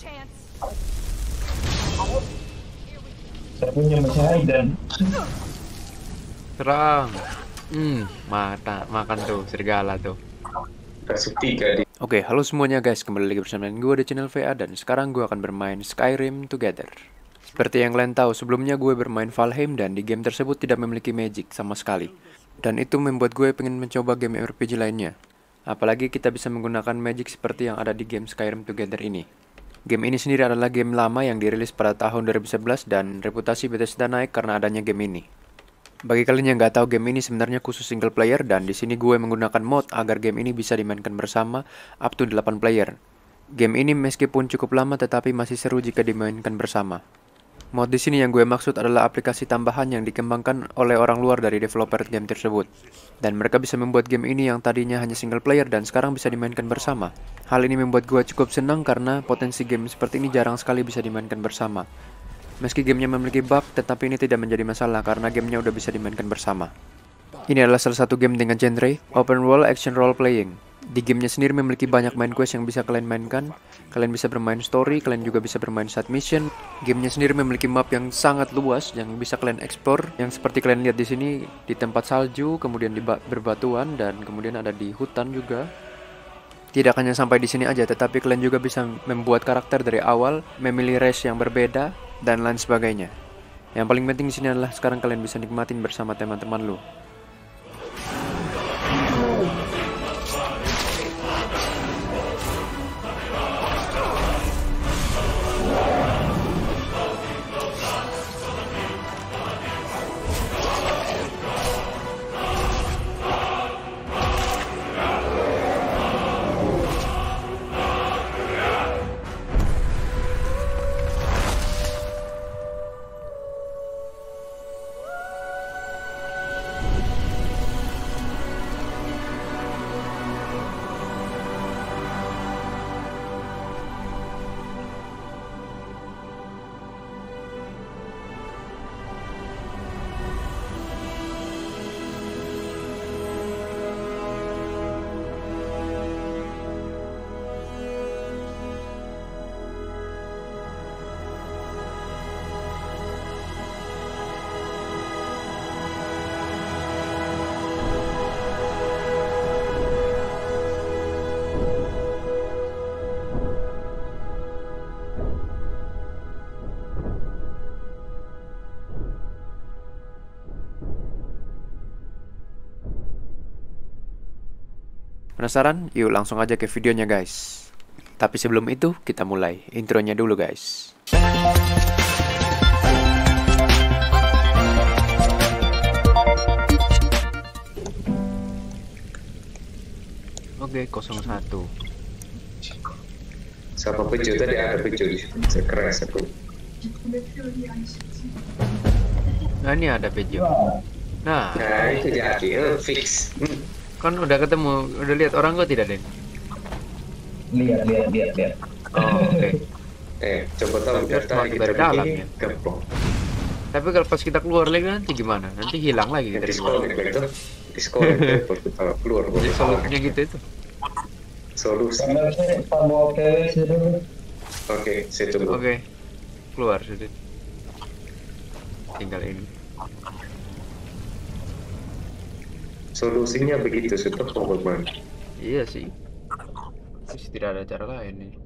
Saya punya masih Aidan. Serang. Makan tuh serigala tuh. Kasih 3 di. Oke, halo semuanya guys, kembali lagi bersama dengan gue di channel VA dan sekarang gue akan bermain Skyrim Together. Seperti yang kalian tahu, sebelumnya gue bermain Valheim dan di game tersebut tidak memiliki magic sama sekali. Dan itu membuat gue pengen mencoba game RPG lainnya. Apalagi kita bisa menggunakan magic seperti yang ada di game Skyrim Together ini. Game ini sendiri adalah game lama yang dirilis pada tahun 2011 dan reputasi Bethesda naik karena adanya game ini. Bagi kalian yang nggak tahu, game ini sebenarnya khusus single player dan di sini gue menggunakan mod agar game ini bisa dimainkan bersama up to 8 player. Game ini meskipun cukup lama tetapi masih seru jika dimainkan bersama. Mod di sini yang gue maksud adalah aplikasi tambahan yang dikembangkan oleh orang luar dari developer game tersebut. Dan mereka bisa membuat game ini yang tadinya hanya single player dan sekarang bisa dimainkan bersama. Hal ini membuat gue cukup senang karena potensi game seperti ini jarang sekali bisa dimainkan bersama. Meski gamenya memiliki bug, tetapi ini tidak menjadi masalah karena gamenya udah bisa dimainkan bersama. Ini adalah salah satu game dengan genre Open World Action Role Playing. Di gamenya sendiri memiliki banyak main quest yang bisa kalian mainkan. Kalian bisa bermain story, kalian juga bisa bermain side mission. Gamenya sendiri memiliki map yang sangat luas yang bisa kalian explore. Yang seperti kalian lihat di sini, di tempat salju, kemudian di berbatuan, dan kemudian ada di hutan juga. Tidak hanya sampai di sini aja, tetapi kalian juga bisa membuat karakter dari awal, memilih race yang berbeda, dan lain sebagainya. Yang paling penting di sini adalah sekarang kalian bisa nikmatin bersama teman-teman lo. Penasaran? Yuk langsung aja ke videonya guys. Tapi sebelum itu, kita mulai intronya dulu guys. Oke, 01. Siapa peju tadi? Ada peju di sini. Sekeras aku. Nah ini ada Pejo. Nah, Itu jadi fix. kan udah ketemu, udah lihat orang kok tidak, Den? Lihat. Oh, oke. Coba tahu Terus data masuk kita dari dalam, begini ya? gampang. Tapi kalau pas kita keluar lagi nanti gimana? Nanti hilang lagi kita di luar. Disconnect itu kita keluar. Jadi solusinya gitu itu. Solusi. Karena saya mau ke sini. Oke, saya tunggu. Oke. Keluar sudah. Tinggal ini. Solusinya begitu, sudah pengorban. Iya sih. Terus tidak ada cara lain nih.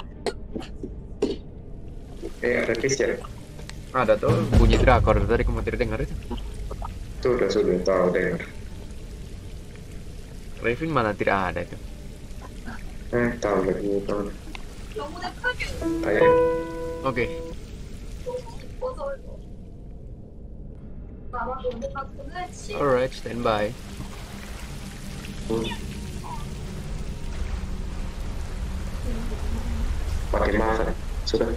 Ada picture. Ada tuh bunyi drakor tadi kamu tidak dengar itu. Sudah tahu dengar. Raven mana tidak ada itu. Tahu lagi tahu. Ayo. Oke. Alright, stand by. Pakai makan. Sudah.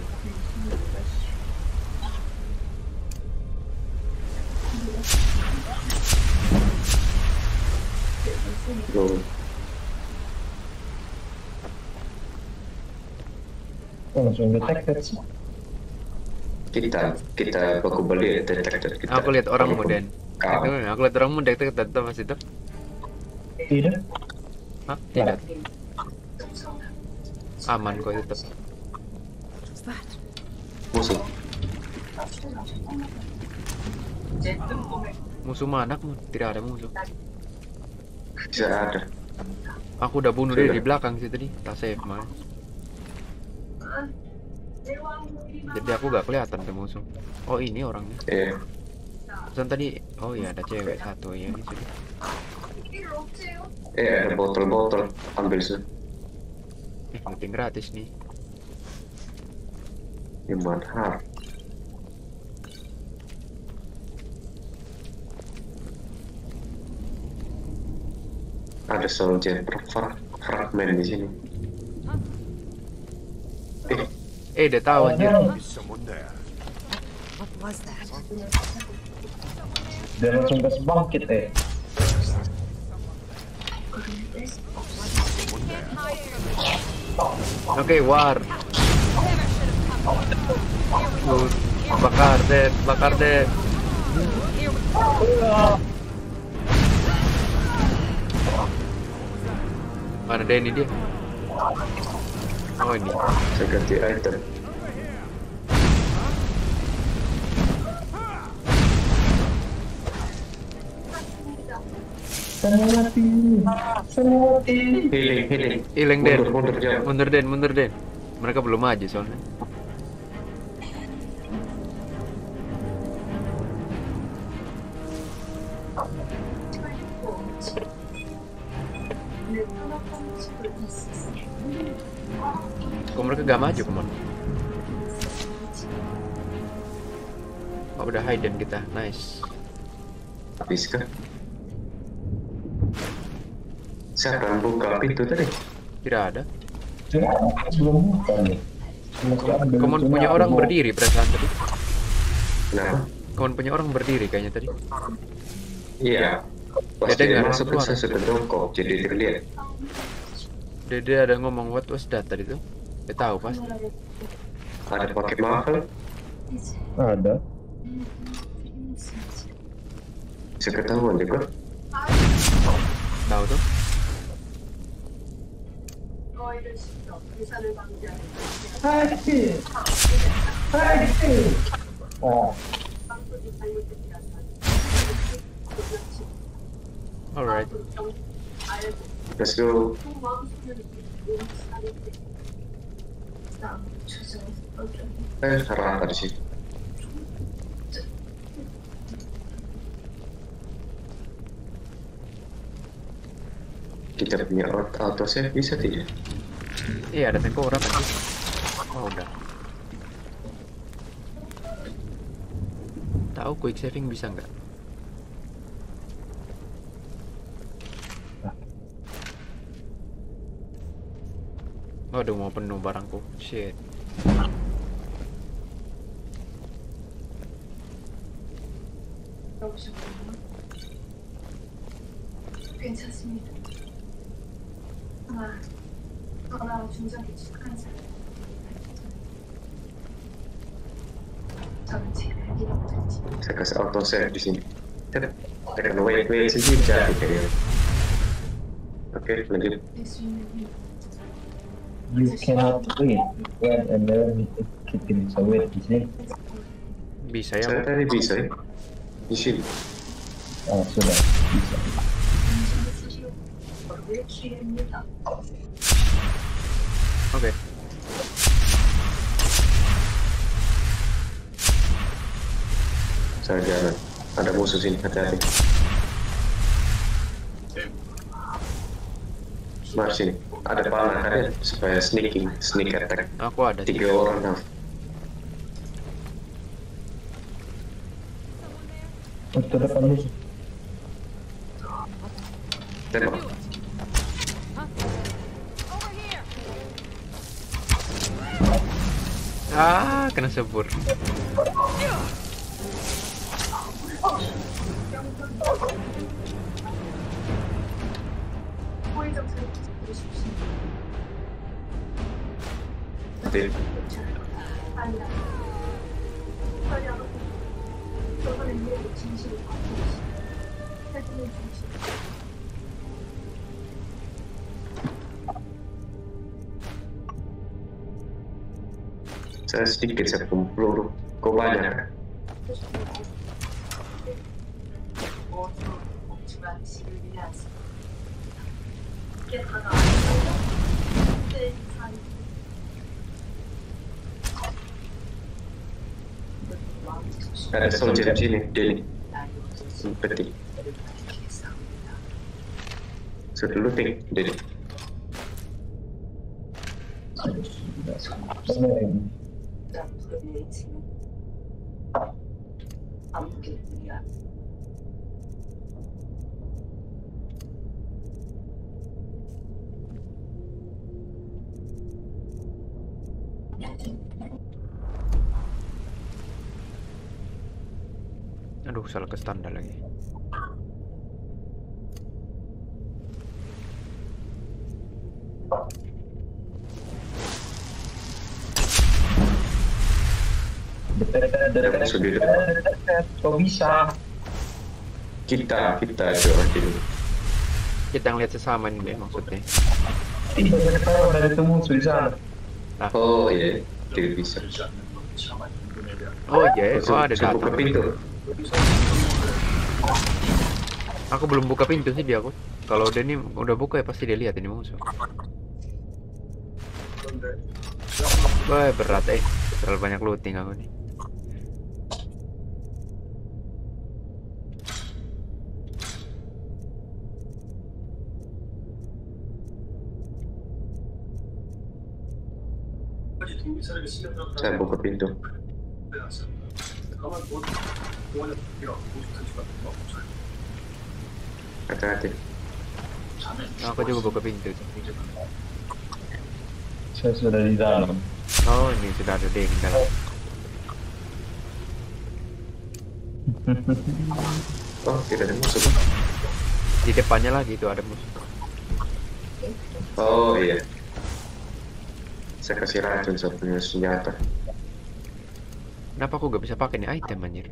Belum. Langsung detected sih. Kita baku beli detektor kita. Aku lihat orang muda. Kau. Aku lihat orang muda itu pas itu. Tidak. Hah? Tidak. Aman kok tetap. musuh. Musuh mana? Tidak ada musuh. Bisa ada. Aku udah bunuh dia di belakang sih tadi. Tak save malah. Jadi aku gak kelihatan tuh musuh. Oh ini orangnya. Iya. Pesan tadi. Oh iya ada cewek satu ya ini sudah. Ada botol-botol. Ambil sih. Looting gratis nih. Gimana? Ada soldier fragment di sini. Dia tahu anjir. Dia langsung gas bangkit Oke, war. Bakar deh, bakar deh. Mana Denny dia? Oh ini. Saya ganti item. Healing. Hilang Den. Mundur jauh. Mundur Den. Mereka belum maju soalnya. Kok mereka gak maju kemana? Oh udah hidden kita, nice. Habis kan? Siapa yang buka pintu tadi? Tidak ada. Belum buka nih. Kamu punya orang berdiri perasaan tadi. Kenapa? Kamu punya orang berdiri kayaknya tadi. Iya. Pas Dia dia dengar masuk suara. saya sudah jongkok, jadi terlihat. Dia ada ngomong what was that tadi tuh. Dia tahu pasti. Ada pakai mahal. Ada. Bisa ketahuan juga. Tahu tuh. Oh, Alright. Let's go. Rata di sini. Kita punya auto save bisa tidak? Iya ada tengkorak. Oh udah. Tahu quick saving bisa nggak? Waduh mau penuh barangku. Shit. 괜찮습니다. 아마 중장기 축하한 사람. 저는 제가 이런 드리지. Saya kasih auto save di sini. Tekan wait sini jadi kayaknya. Oke, lanjut. 낼수 있는 힘. you cannot wait when and then it bisa wait di sini. Bisa ya? Saya tadi bisa ya. Di sini. Oh sudah bisa. 당신의 스시로 왜 취해입니다. Oke. Saya jalan. Ada musuh sini, hati-hati. Mari sini. Ada panah ada supaya sneak attack. Aku ada 3 orang nah. Itu depan musuh. Tembak. Ah, kena sebur. 호의적 사를 보십시오. Mati. 아니라 화려하고 저번에 미래의 진실을 바꾸시 해주는 중심. Saya sedikit 10 peluru. Kok banyak kan? Ada soldier di sini, Denny. Peti. Sudah looting, Denny. Aduh, salah ke standar lagi. Dekat. Kok bisa? Kita coba dulu. Kita ngeliat sesama ini deh maksudnya. Tidak tahu dari itu musuh di sana. Oh iya, tidak bisa. Oh iya, oh ada Saya buka data. pintu. Aku belum buka pintu sih dia aku. Kalau udah ini udah buka ya pasti dia lihat ini musuh. Wah berat terlalu banyak looting aku nih. Saya buka pintu. Hati-hati. Aku juga buka pintu. Saya sudah di dalam. Oh ini sudah ada deh di dalam. Oh, tidak ada musuh. Di depannya lagi itu ada musuh. Oh iya. Saya kasih racun saya punya senjata. Kenapa aku gak bisa pakai nih item anjir?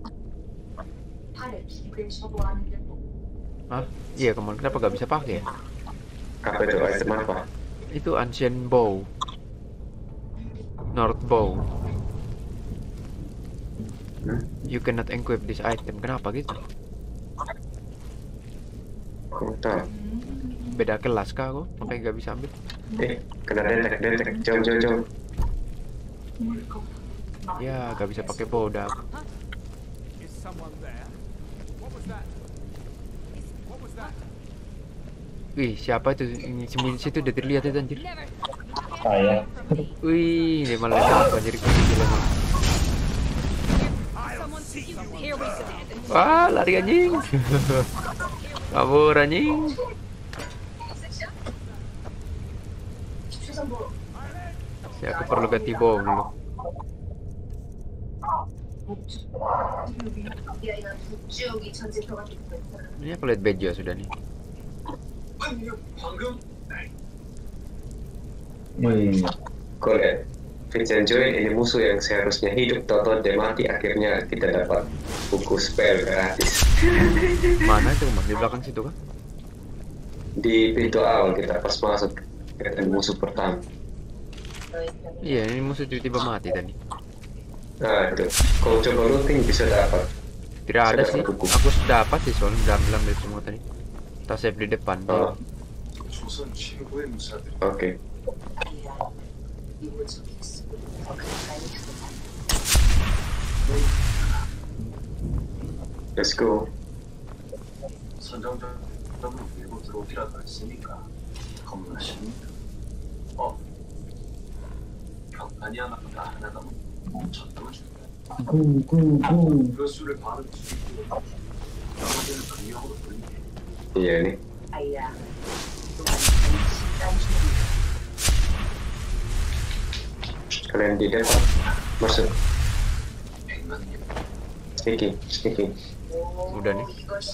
Hah? Iya kemarin kenapa gak bisa pakai ya? Apa itu item apa? Itu ancient bow, north bow. You cannot equip this item. Kenapa gitu? Kau tahu? Beda kelas kah aku? Makanya gak bisa ambil. Kena detek. Jauh. Ya gak bisa pakai bow dah. Wih siapa itu? Ini sembunyi situ udah terlihat itu anjir. Saya. Wih dia malah jatuh anjir gila. Wah lari anjing. Kabur anjing. Aku perlu ganti bow dulu. Ini aku lihat bejo sudah nih. Kau lihat, Vincent Joy ini musuh yang seharusnya hidup, tahu-tahu dia mati, akhirnya kita dapat buku spell gratis. Mana itu mas? Di belakang situ kan? Di pintu awal kita pas masuk ketemu musuh pertama. Iya ini musuh tiba-tiba mati tadi. Nah itu, kalau coba looting bisa dapat. Tidak ada Saya sih. dapat buku. Aku sudah dapat sih soalnya udah ambil semua tadi. Tas save di depan. Oh. Oke. Let's go. Iya nih. Kalian di depan masuk. Sneaking. Udah nih.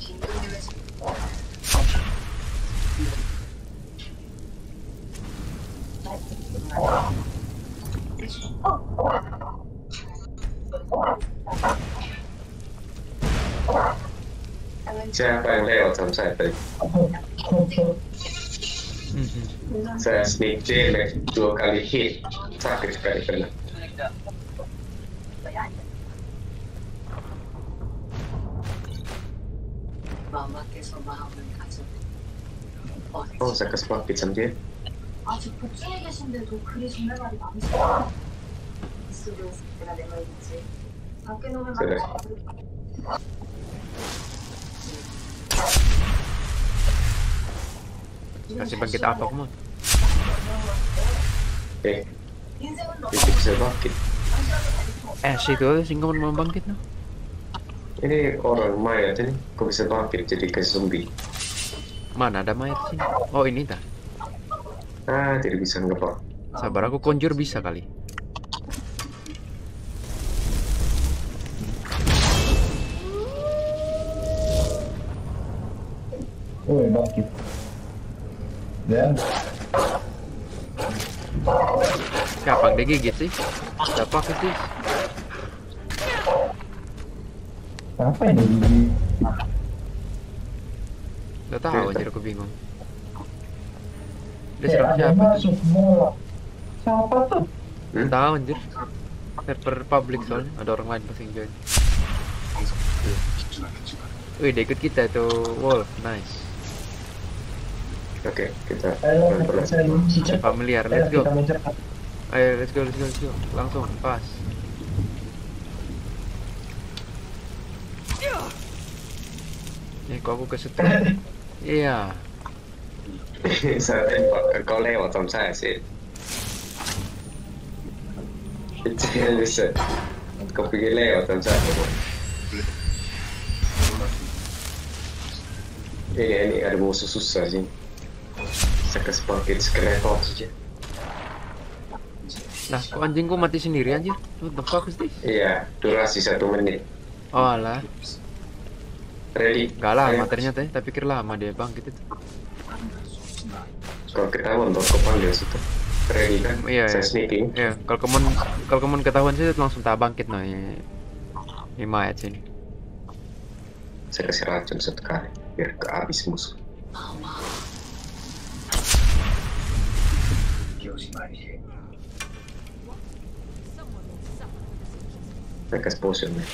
Siapa yang lewat sama saya tadi? Saya sneak damage 2 kali hit, sakit sekali kena. 마마께서 마음을 가져. Oh, saya kesepakit sama dia. 아직 복중에 계신데도 그리 정말 말이 많으시다. 속에서 내가 내 말이지. 밖에 놓으면 그래. Kasih bangkit apa kamu? 인생은 너 Itu bisa bangkit. Itu aja sih kamu mau bangkit no? Ini orang mayat ini, kok bisa bangkit jadi kayak zombie? Mana ada mayat sini? Oh ini dah. Ah, tidak bisa ngebak. Sabar aku conjure bisa kali. Oh, bangkit. Dan Siapa yang digigit sih? Siapa sih? apa ini gigi? Gak tahu anjir, aku bingung. Dia Eh, serang ada siapa tuh? masuk semua. Siapa tuh? Gak tahu anjir. Server public soalnya ada orang lain pasti yang join. Wih, dia ikut kita tuh, Wolf, nice. Oke, kita Ayo, pelan-pelan. saya misi cepat. Familiar, Ayo, let's go. kita main cepat. Ayo, let's go. Langsung, pas. Kok aku kesetrum? Iya. Saya tembak, kau lewat sama saya sih. Itu yang bisa. Kau pergi lewat sama saya. Ini ada musuh susah sih. Saya kesepakit skeleton saja. Nah, kok anjingku mati sendiri anjir? What the fuck is this? Iya, durasi 1 menit. Oh alah, Ready? gak lama Ayo. ternyata ya, tapi pikir lama dia bangkit itu. Kalau ketahuan baru kau panggil situ. Ready kan? Iya, Saya iya. sneaking. Iya, kalau kamu ketahuan sih langsung tak bangkit nah ini mayat sini. Saya kasih racun 1 kali biar kehabis musuh. Saya kasih potion nih.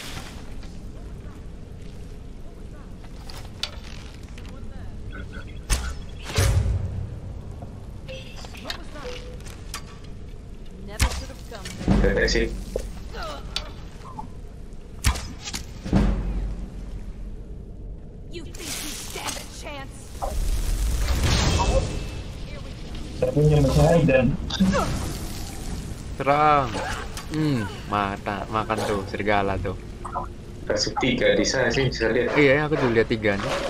Never should have come there. Deteksi. You think you stand a chance? Saya punya mesin Raiden. Serang. Makan tuh serigala tuh. Kasih 3 di saya sih, saya lihat. Iya, aku tuh lihat 3 nih.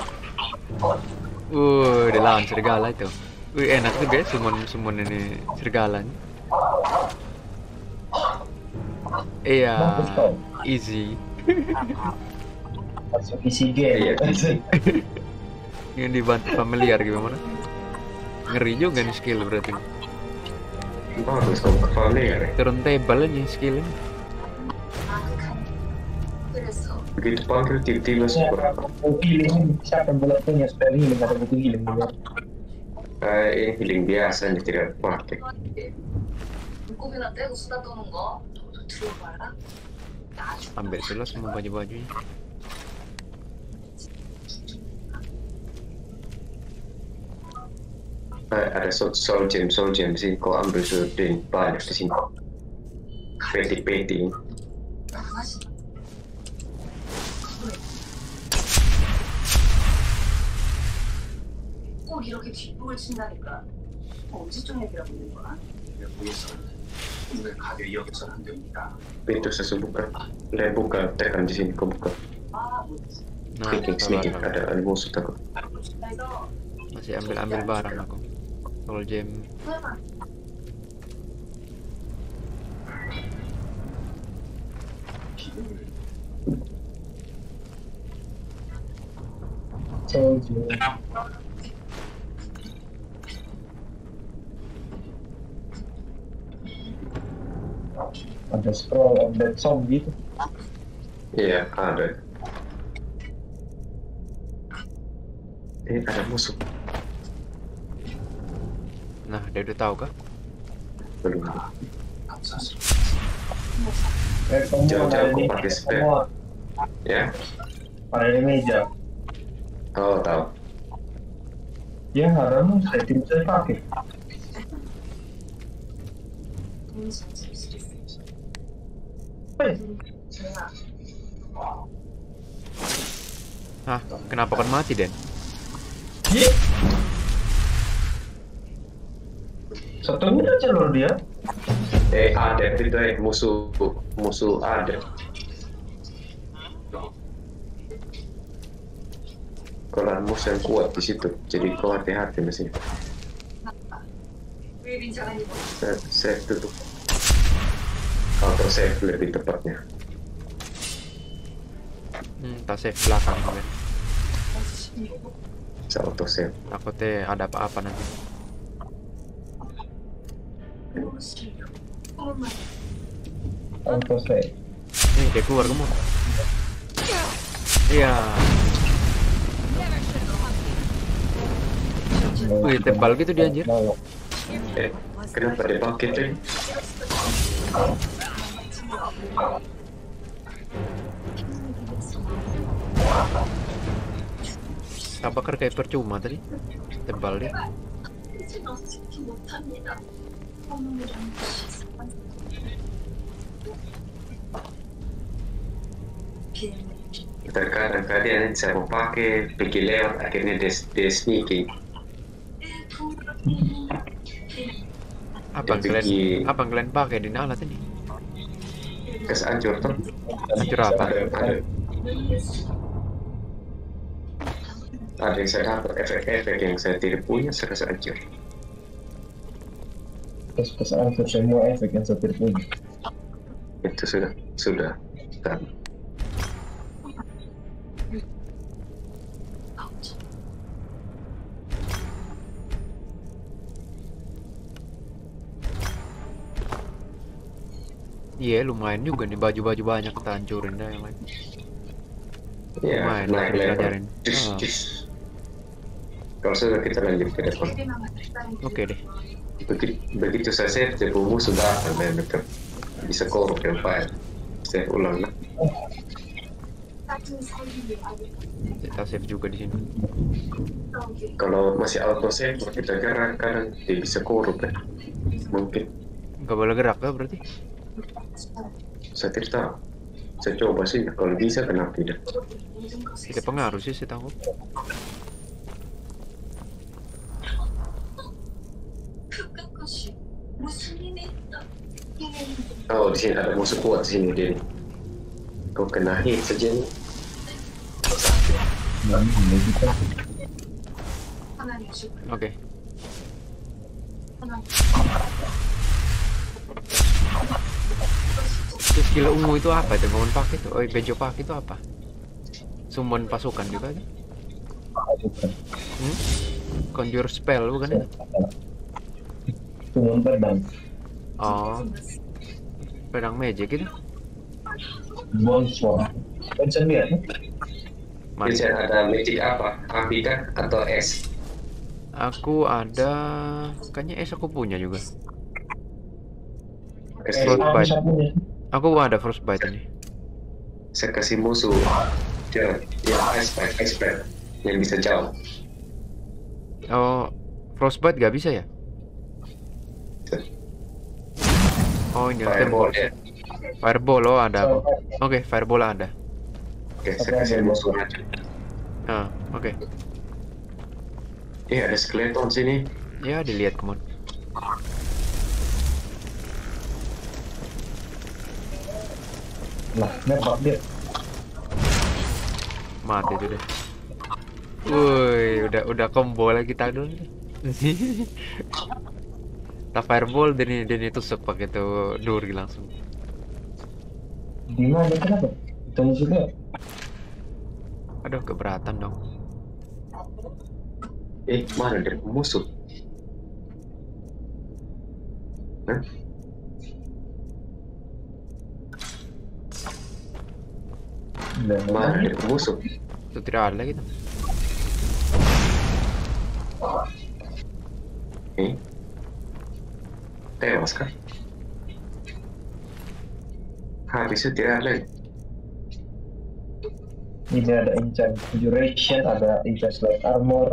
Dia lawan serigala itu. Enak tuh guys, summon ini serigala nih. Iya, Bagus kau. easy. Masuk isi game. Iya, Yang dibantu familiar gimana? Ngeri juga nih skill berarti. bagus kamu ke familiar ya. Turun table aja skillnya. 그래서 Begitu panggil tiba-tiba super. Buku healing, siapa yang boleh punya spell healing atau buku healing juga? Ini healing biasa nih, tidak pakai. 눈곱이나 떼고 수다 떠는 거 너도 들어봐라. 나중 Ambil dulu semua baju-bajunya. Ada soul gem di sini. Kau ambil sudah banyak di sini. Peti-peti. 나가시. 꼭 이렇게 뒷북을 친다니까. 언제쯤 얘기라고 있는 거야? 오늘 가게 이어서는 안 됩니다. Pintu saya buka. Saya buka, tekan di sini. Kau buka. 아, 뭐지? Nah, Sneaking. sabar. Ada musuh takut. 그래서 Masih ambil barang aku. Soul gem. 후회만. Soldier. Ada scroll of that song gitu. Iya, ada. Ada musuh. Nah, dia udah tahu kah? Belum. 감사합니다. Kamu Jauh-jauh ada aku di pakai spell. kamu Ya. ada di meja. Oh, tahu. Ya harusnya setting saya pakai. 제가 Hah, kenapa kan mati, Den? Satunya aja loh dia. Adet itu musuh adet. Kalau musuh yang kuat di situ, jadi kau hati-hati masih. 왜 민자가 이거 Save tutup. Counter save lebih tepatnya. Tak save belakang, Den. Bisa auto save. Takutnya ada apa-apa nanti. Auto save. Kayak keluar kamu. Iya. Wih, tebal gitu dia, anjir. Kenapa dia pakai tuh? Apakah kayak percuma tadi? Tebal dia. 제가 어떻게 못합니다. Kadang-kadang saya mau pakai pergi lewat akhirnya dia sneaking. Apa yang kalian pakai di alat ini? Kes hancur tuh. Hancur apa? Ada yang saya dapat efek-efek yang saya tidak punya, saya kasih hancur. Pas answer semua efek yang saya punya. Itu sudah. Dan Iya, lumayan juga nih, baju-baju banyak kita hancurin dah yang lain. ya, Lumayan, naik bisa level. pelajarin. Cus. Kalau sudah kita lanjut ke depan. Oke deh. Begitu saya save, dia musuh datang dan dekat. Bisa korup yang file. Save ulang lah. Kita save juga di sini. Kalau masih auto save, kita gerak kadang dia bisa korup ya. Mungkin. Gak boleh gerak kah berarti? Saya tidak tahu. Saya coba sih, kalau bisa kenapa tidak? Tidak pengaruh sih, saya tahu. Oh, di sini ada musuh kuat di sini dia. Kau kena hit saja nih. Oke. Terus skill ungu itu apa itu? Bangun pakai itu? Oh, bejo pakai itu apa? Summon pasukan juga kan? Bukan. Conjure spell bukan ya? Summon pedang. Oh, pedang magic gitu? Bone sword. Bisa lihat. Mana? Bisa ada magic apa? Api kah? Atau es? Aku ada, kayaknya es aku punya juga. Kasih, Frostbite. Bisa punya. Aku ada frostbite ini. saya kasih musuh. Ya, ice blade yang bisa jauh. Oh, frostbite gak bisa ya? Oh, ini Fireball ya. Fireball, oh ada aku. Oke, fireball ada. Oke, saya kasih musuh racun. Ah, oke. Ada skeleton sini. Ya, dilihat kemana. Lah, nembak dia. Mati tuh deh. Woi, udah combo lagi kita dulu. Tak fireball dan ini tusuk pakai tuh duri langsung. Di mana kenapa? Itu musuhnya. Aduh, keberatan dong. Mana dia musuh? Hah? Mana dia musuh? Itu tidak ada gitu. Tewas kan? Habis itu tidak ada. Ini ada enchant duration, ada enchant light armor.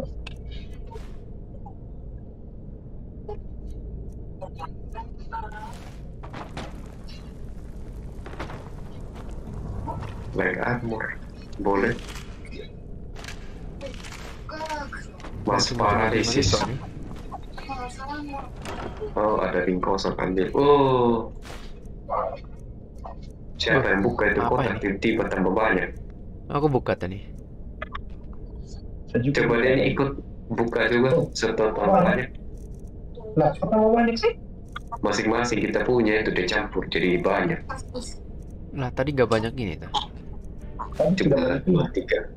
Light armor. Boleh. Mas paralysis. Oh, ada ring kosong ambil. Oh. Siapa yang buka itu apa kotak tiba-tiba tambah banyak. Aku buka tadi. Saya juga Coba dia ikut buka juga serta tambah banyak. Lah, kok tambah banyak sih? Masing-masing kita punya itu dicampur jadi banyak. Lah tadi gak banyak gini tuh. Kan sudah Coba banyak. 2, 3.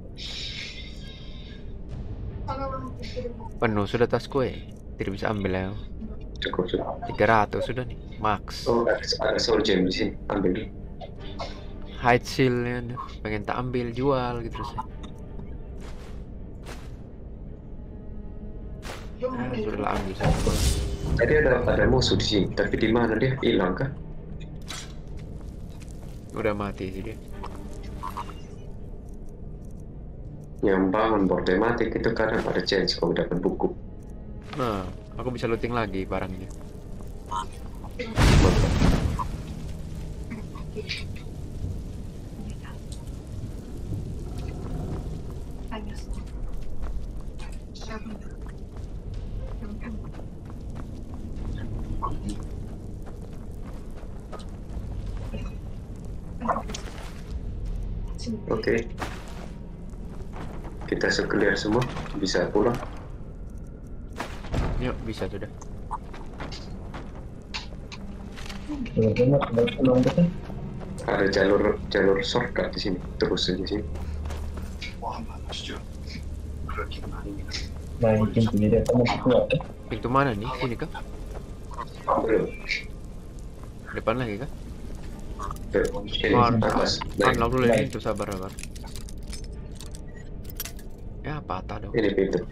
Penuh sudah tasku ya. Tidak bisa ambil ya. Cukup sudah. 300 sudah nih, max. Oh, ada soul gem di sini. Ambil dulu. Hide shieldnya, aduh, pengen tak ambil jual gitu terus. Sudah lah ambil saja. Tadi ada musuh di sini, tapi di mana dia? Hilang kah? Udah mati sih dia. Yang bangun boardematic itu kadang ada chance kalau dapat buku. Nah, aku bisa looting lagi barangnya. Oke. Kita clear semua, bisa pulang. Yuk, bisa sudah. Benar-benar sudah pulang betul. Ada jalur shortcut di sini, terus saja sini. 뭐 한번 하시죠. 그렇게는 아닙니다. Nah, ini pintunya dia kamu keluar. Pintu mana nih? Sini kah? Belum. Depan lagi kah? Ini atas. Naik. Unlock dulu ini, itu sabar. Ya, patah dong. Ini pintu.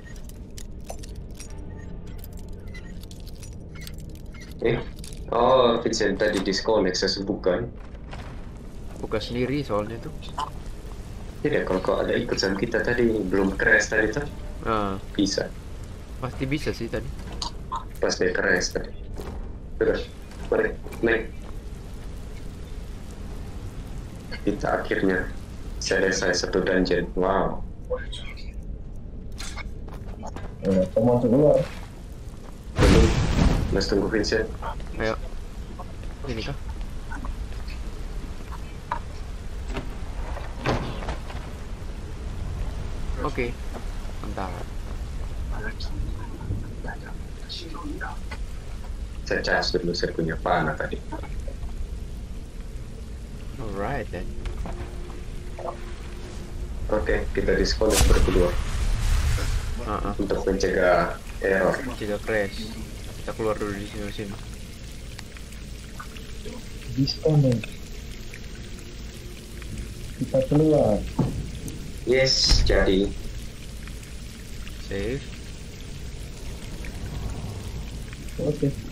Oh, Vincent tadi disconnect, saya bukan. Buka sendiri soalnya tuh. Tidak, kalau ada ikut sama kita tadi belum crash tadi tuh. Nah, Bisa. pasti bisa sih tadi. Pas dia crash tadi. Terus, mari, naik. Kita akhirnya selesai satu dungeon. Wow. Kamu masuk keluar. Belum. Mas tunggu Vincent. Ayo. Ini kah? Oke. Bentar. Saya cas dulu, saya punya panah tadi. Alright then. Oke, kita disconnect berdua Heeh. untuk mencegah error. Jika crash, kita keluar dulu di sini. Disconnect. Kita keluar. Yes, jadi Save. Oke.